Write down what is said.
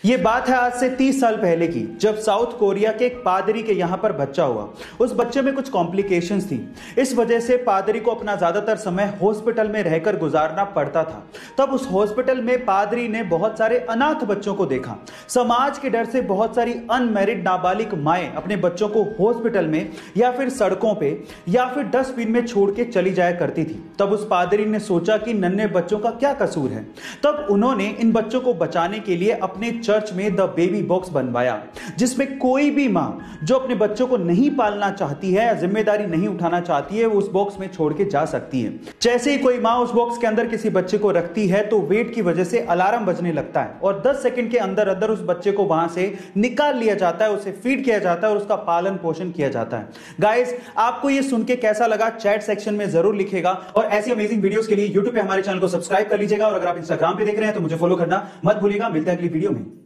ये बात है आज से 30 साल पहले की, जब साउथ कोरिया के एक पादरी के यहां पर बच्चा हुआ। उस बच्चे में कुछ कॉम्प्लिकेशंस थी। इस वजह से पादरी को अपना ज्यादातर समय हॉस्पिटल में रहकर गुजारना पड़ता था। तब उस हॉस्पिटल में पादरी ने बहुत सारे अनाथ बच्चों को देखा। समाज के डर से बहुत सारी अनमैरिड नाबालिग माएं अपने बच्चों को हॉस्पिटल में या फिर सड़कों पे या फिर डस्टबिन में छोड़ के चली जाया करती थी। तब उस पादरी ने सोचा कि नन्हे बच्चों का क्या कसूर है। तब उन्होंने इन बच्चों को बचाने के लिए अपने चर्च में द बेबी बॉक्स बनवाया, जिसमें कोई भी मां जो अपने बच्चों को नहीं पालना चाहती है या जिम्मेदारी नहीं उठाना चाहती है, वो उस बॉक्स में छोड़ के जा सकती है। जैसे ही कोई मां उस बॉक्स के अंदर किसी बच्चे को रखती है तो वेट की वजह से अलार्म बजने लगता है और 10 सेकंड के अंदर अंदर उस बच्चे को वहां से निकाल लिया जाता है, उसे फीड किया जाता है और उसका पालन पोषण किया जाता है। गाइस, आपको ये सुन के कैसा लगा चैट सेक्शन में जरूर लिखेगा और ऐसी अमेजिंग वीडियोस के लिए यूट्यूब पे हमारे चैनल को सब्सक्राइब कर लीजिएगा और अगर आप इंस्टाग्राम पे देख रहे हैं तो मुझे फॉलो करना मत भूलिएगा। मिलते हैं अगली वीडियो में।